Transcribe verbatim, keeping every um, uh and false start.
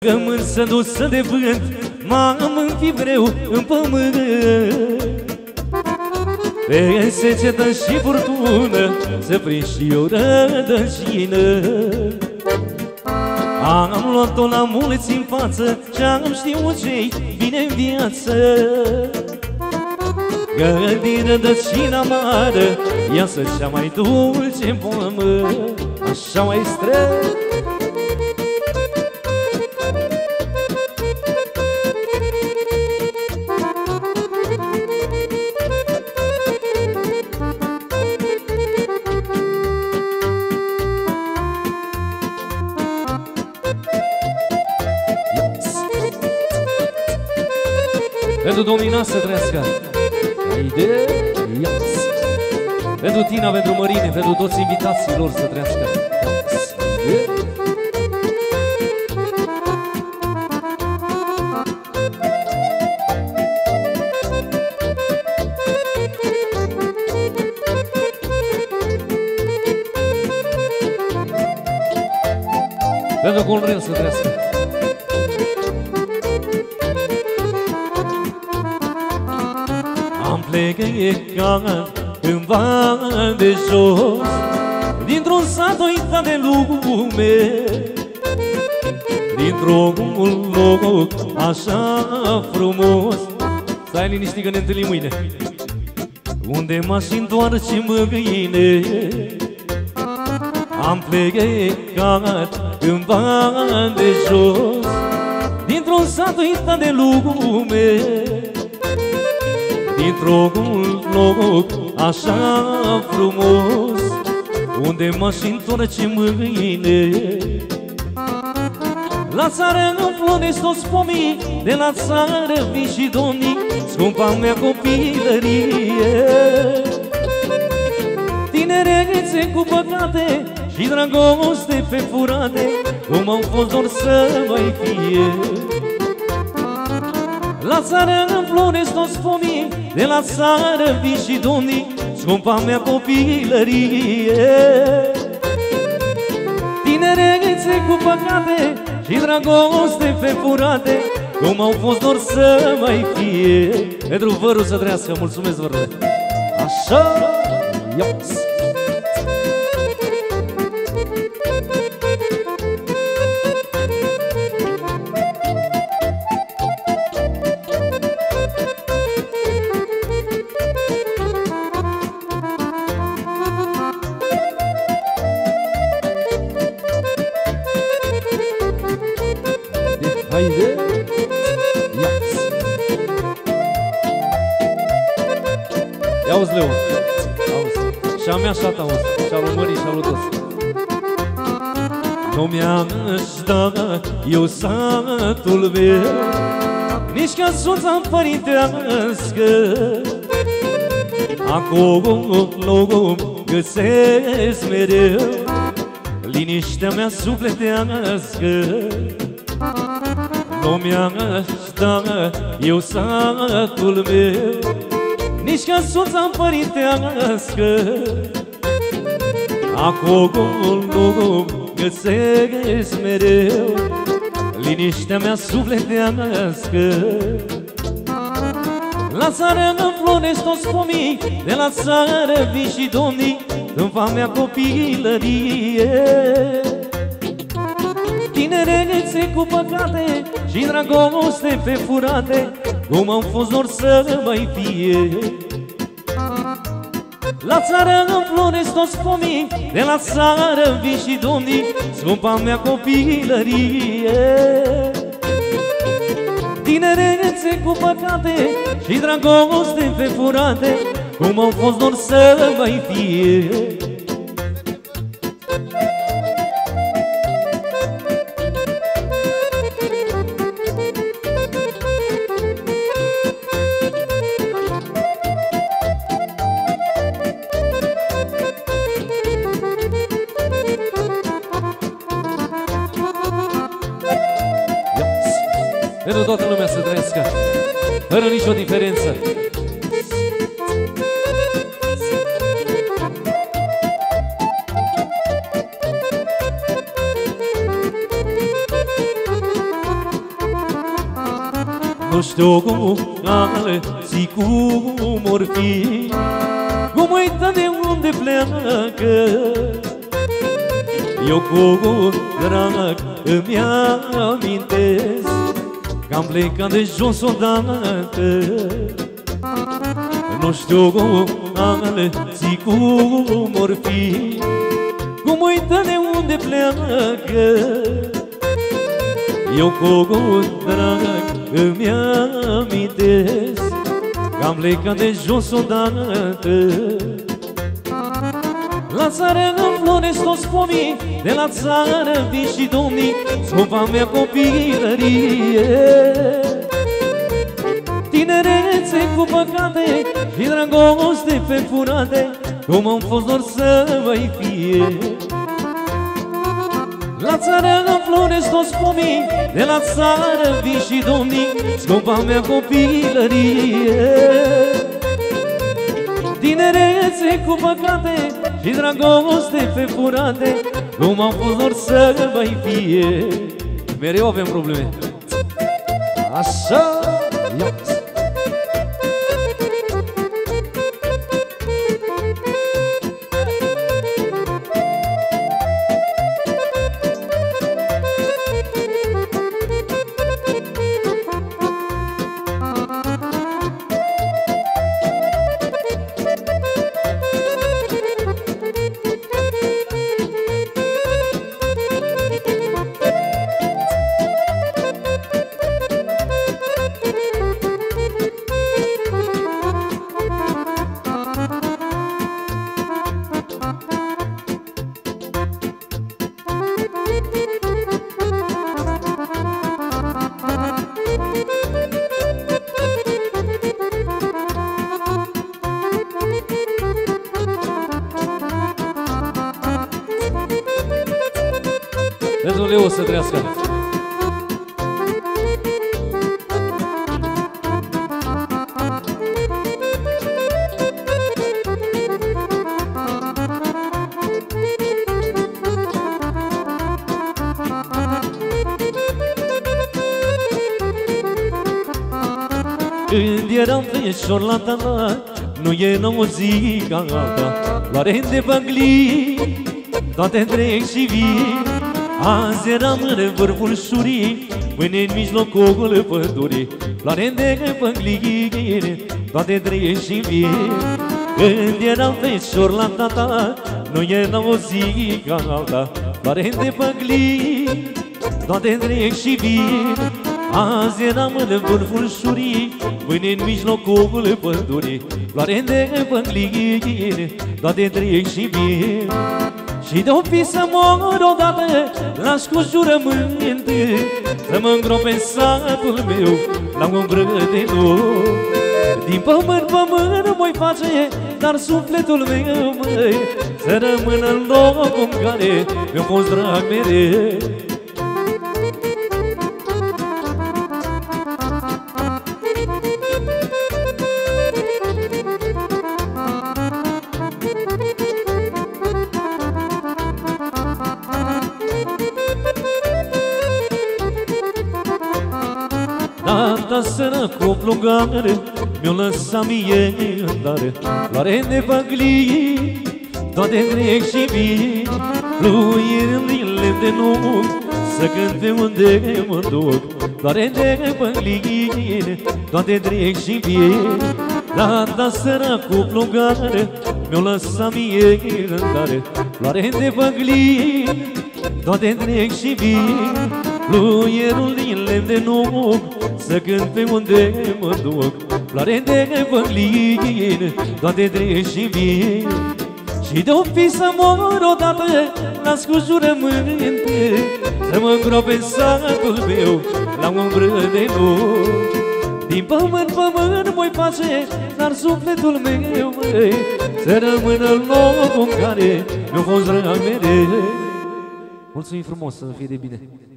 Săgământ sădusă de vânt, m-am înfi greu în pământ. Pe secetă și furtună să prind și eu rădăcină. Am luat-o la mulți în față și-am știut ce-i vine în viață. Că din rădăcina amară iasă cea mai dulce poamă. Așa, maestre! Pentru domnina să trăiască. Haide, ia-ți. Pentru Tina, pentru Mărine, pentru toți invitații lor să trăiască. Ia-ți. Pentru Colonel să trăiască. Am plecat cândva de jos, dintr-un sat uitat de lume, dintr-un loc așa frumos. Stai liniștit că ne întâlnim mâine. Unde m-aș întoarce mâine. Am plecat cândva de jos, dintr-un sat uitat de lume, dintr-un loc așa frumos, unde m-aș întoarce mâine. La țară înfloresc toți pomii, de la țară vin și domnii, scumpa mea copilărie. Tinerețe cu păcate și dragoste pe furate, cum au fost dor să mai fie. La țară înfloresc toți pomii, de la țară vin și domnii, scumpa mea copilărie. Tinerețe cu păcate și dragoste pe furate, cum au fost dor să mai fie. Pentru vărul să trăiască, mulțumesc vărule. Așa, ia-ți. Haide, ia-ți. Ia-uzi, Leon, auzi. Și-a mea și-a ta, auzi. Și-a lui Mării și-a lui toți. Nu mi-am da eu satul meu, nici ca soța părintească. Acolo găsesc mereu liniștea mea sufletească. Nu mi-am da eu satul meu, nici ca soța părintească. Acolo găsesc mereu liniștea mea sufletească. La țară înfloresc toți pomii, de la țară vin și domnii, cândva mea copilărie. Tinerețe cu păcate și dragoste pe furate, cum au fost dor să mai fie. La țară înfloresc toți pomii, de la țară vin și domnii, scumpa mea copilărie. Tinerețe cu păcate și dragoste pe furate, cum au fost dor să mai fie. Pentru toată lumea să trăiască, fără nicio diferență. Nu știu cum alții cum or fi, cum uită de unde pleacă. Eu cu drag îmi amintesc că-am plecat de jos odată. Nu știu cum alții cum or fi, cum uită de unde pleacă. Eu cu drag îmi amintesc că-am plecat de jos odată. La țară înfloresc toți pomii, de la țară vin și domnii, scumpa mea copilărie. Tinerețe cu păcate și dragoste pe furate, cum am fost doar să mai fie. La țară înfloresc toți pomii, de la țară vin și domnii, scumpa mea copilărie. Tinerețe cu păcate și dragoste pe furate, cum am fost doar să mai fie. Mereu avem probleme. Așa, ia. Dumnezeu o să trăiască. Când eram feșor la tata, nu e nouă zi ca alta, doar de băgli, toate trec și vin. Azi eram în vârful șurii, mâine în mijlocul pădurii, floare de păgline, toate trăiesc și vin. Când eram feșor la tata, nu era o zi ca alta, floare de păgline, toate trăiesc și vin. Azi eram în vârful șurii, mâine în mijlocul pădurii, floare de păgline, toate trăiesc și vin. Și de-o fi să mor odată, las cu jurământ, să mă îngrop în satul meu, la un brăd de nou. Din pământ, pământ mă-i face, dar sufletul meu, măi, să rămână în locul în care mi-a fost drag mereu. Tata sărăcu plugare, mi-o lăsat mie în dare, floare de păgli, toate trec și vin. Fluierile de nuc, să cânt pe unde mă duc, floare de păgli, toate trec și vin. Tata sărăcu plugare, mi-o lăsat mie în dare, floare de păgli, toate trec și vin. Fluierul din lemn de nuc, să cânt pe unde mă duc, floare de păgline, toate trec și vin. Și de-o fi să mor odată, las cu jurământ, să mă îngrop în satul meu, la un brăd de nuc. Din pământ, pământ mă-i face, dar sufletul meu, măi, să rămână în locul în care mi-a fost drag mereu. Mulțumim frumos, să fie de bine.